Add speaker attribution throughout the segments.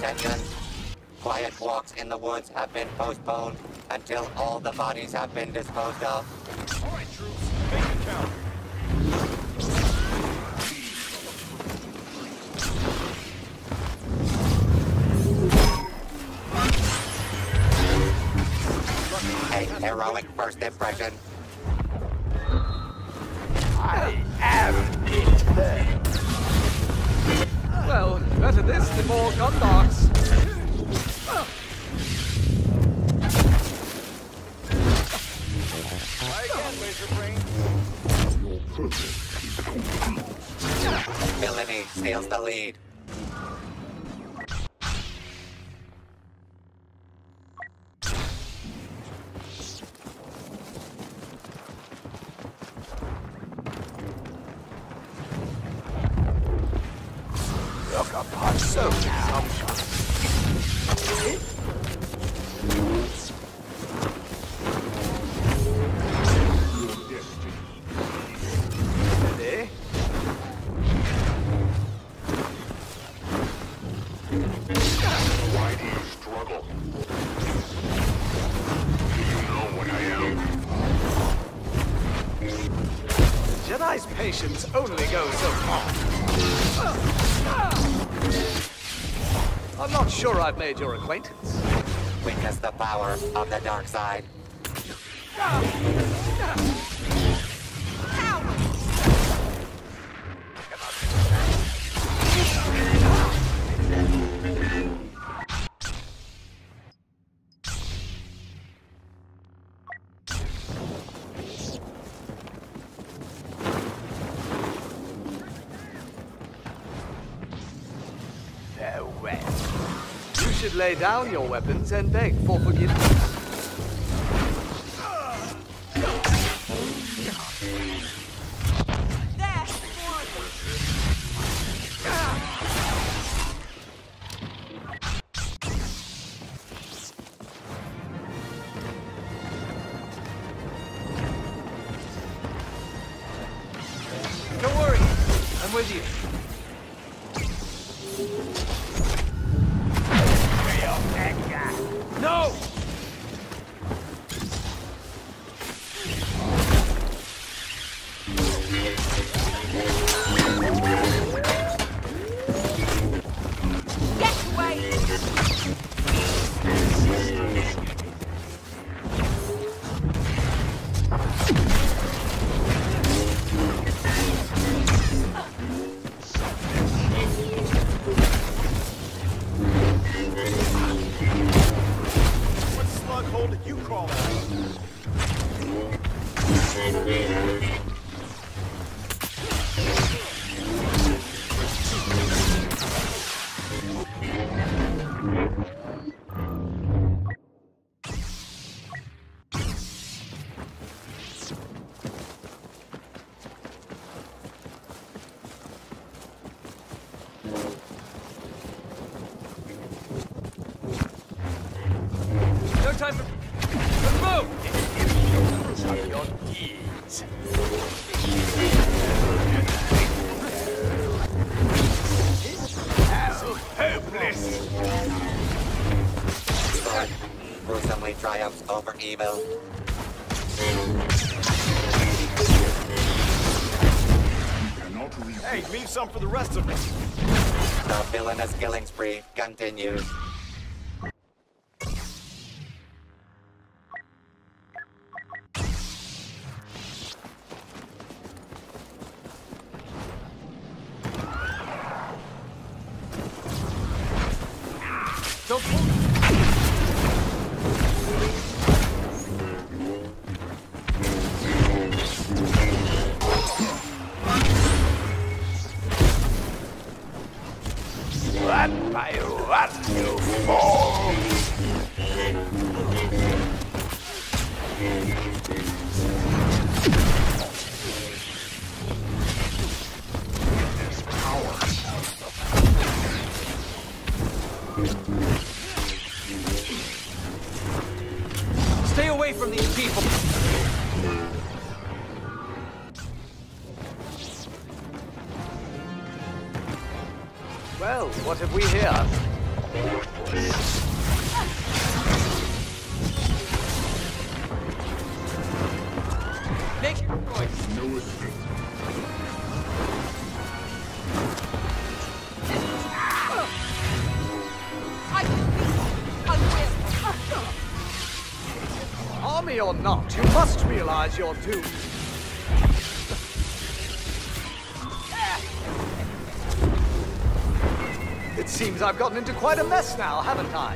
Speaker 1: Attention. Quiet walks in the woods have been postponed until all the bodies have been disposed of.
Speaker 2: All right, troops, make it count.
Speaker 1: A heroic first impression.
Speaker 3: I am eternal.
Speaker 4: Well, better this than more gun darts.
Speaker 2: Try again, laser brain.
Speaker 1: Villainy steals the lead.
Speaker 3: Look upon so now.
Speaker 4: Ready?
Speaker 5: Why do you struggle? Do you know what I am?
Speaker 4: The Jedi's patience only goes so far. I'm not sure I've made your acquaintance.
Speaker 1: Witness the power of the dark side.
Speaker 3: Farewell.
Speaker 4: You should lay down your weapons and beg for forgiveness. Don't worry, I'm with you. No!
Speaker 6: Get away!
Speaker 2: What slug hole did you crawl out of?
Speaker 4: No time for... Let's move!
Speaker 3: Suck your deeds. How hopeless.
Speaker 1: Good. Gruesomely triumphs over evil.
Speaker 5: Cannot leave.
Speaker 2: Hey, leave some for the rest of us.
Speaker 1: The villainous killing spree continues.
Speaker 4: Don't pull...
Speaker 3: One by one you fall.
Speaker 5: This power.
Speaker 4: Stay away from these people! Well, what have we here?
Speaker 6: Make your choice.
Speaker 5: No escape.
Speaker 6: I will.
Speaker 4: Army or not, you must realize your doom. It seems I've gotten into quite a mess now, haven't I?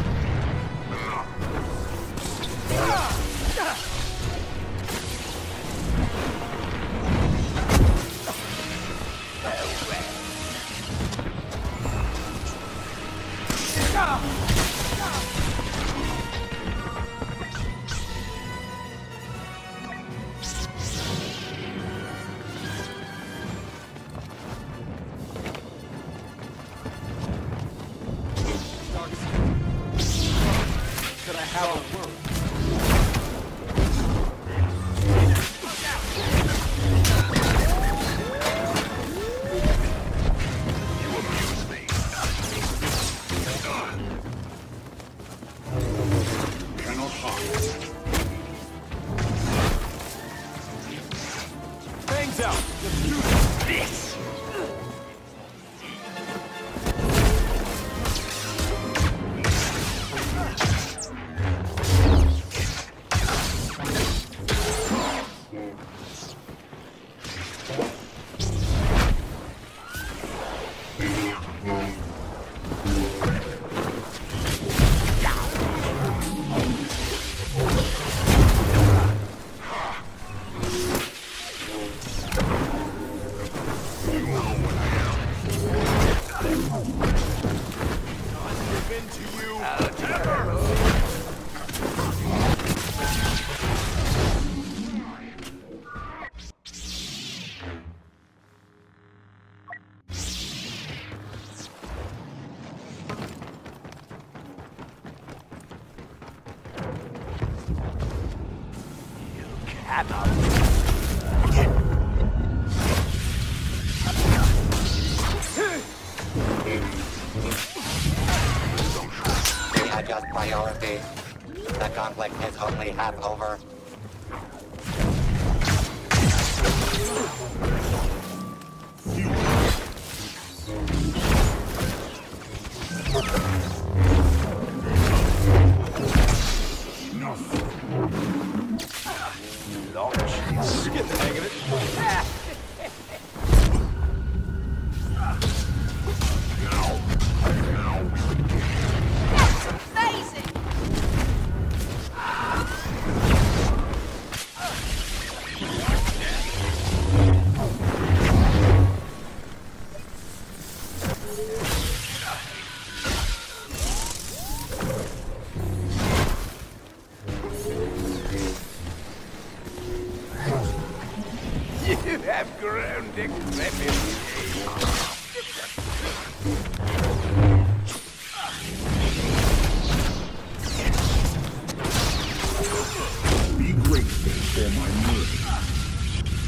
Speaker 2: Could I have a word?
Speaker 5: You amuse me. Cannot hide.
Speaker 2: Fangs out. Let's do this.
Speaker 1: Readjust priority. The conflict is only half over.
Speaker 2: Get the hang of it.
Speaker 6: Amazing.
Speaker 3: You have grown decrepit.
Speaker 5: Be grateful for my mercy.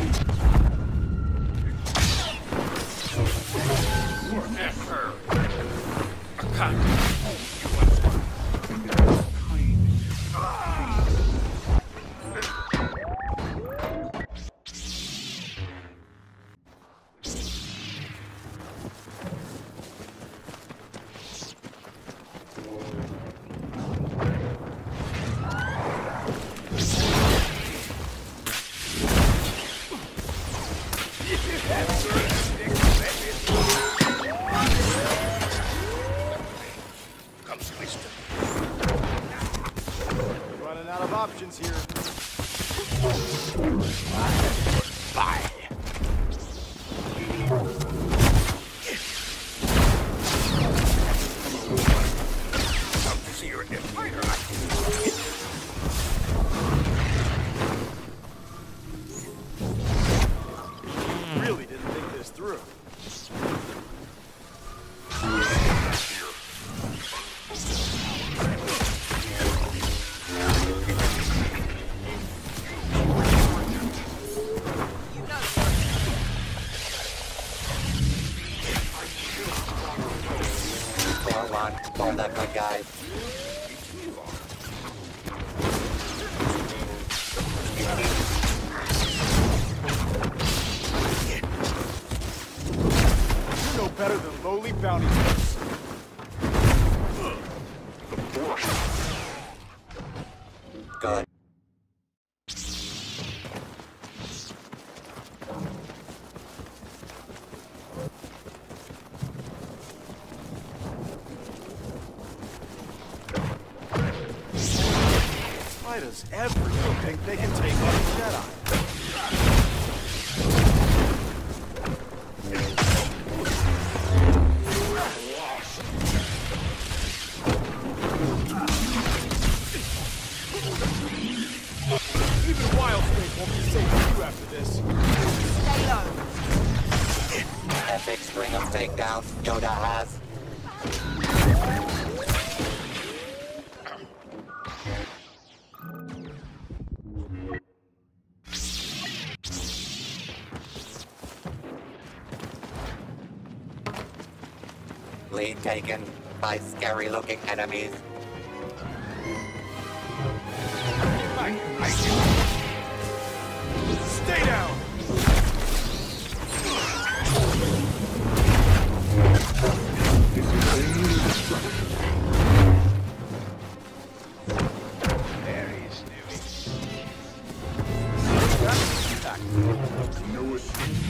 Speaker 2: Running out of options here.
Speaker 3: Bye. Come to see your fighter.
Speaker 2: Really didn't think this through. bounty hunters.
Speaker 1: Good.
Speaker 2: Why does everyone think they can take on a Jedi? Even Wild Snake won't be safe with you after this.
Speaker 6: Stay low.
Speaker 1: Epic string of takedowns Yoda has. Lead taken by scary-looking enemies.
Speaker 2: Stay down!
Speaker 5: This is only destruction. No escape.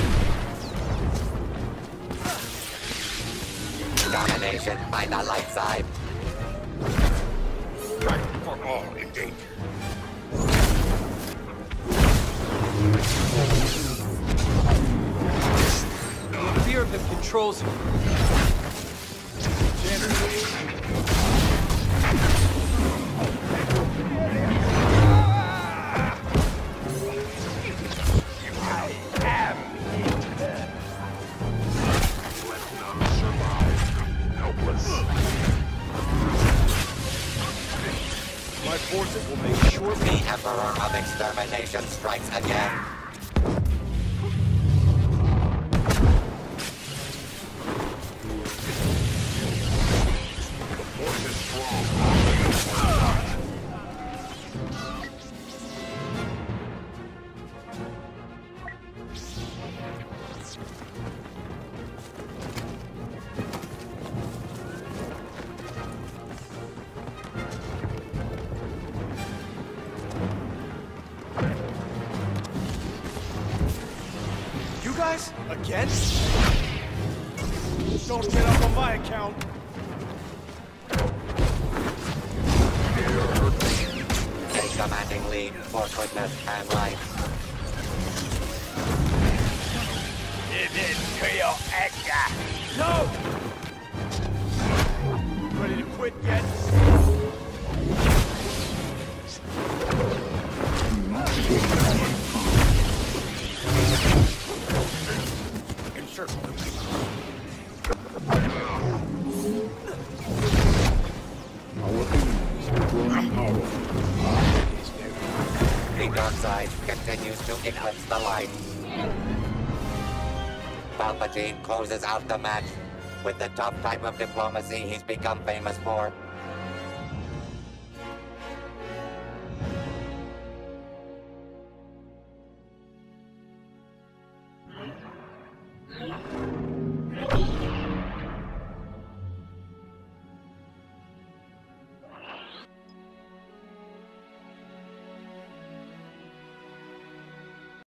Speaker 1: Domination by the light side.
Speaker 5: Fight for all in danger.
Speaker 4: The fear of them controls you.
Speaker 2: My forces will make sure
Speaker 1: The Emperor of Extermination strikes again.
Speaker 2: You guys? Again? Don't get up on my account.
Speaker 1: A commanding lead for goodness and light.
Speaker 3: Give in to your anger.
Speaker 2: No! Ready to quit yet? Encircle them.
Speaker 5: Our enemies are growing powerful.
Speaker 1: The dark side continues to eclipse the light. Palpatine closes out the match with the tough type of diplomacy he's become famous for.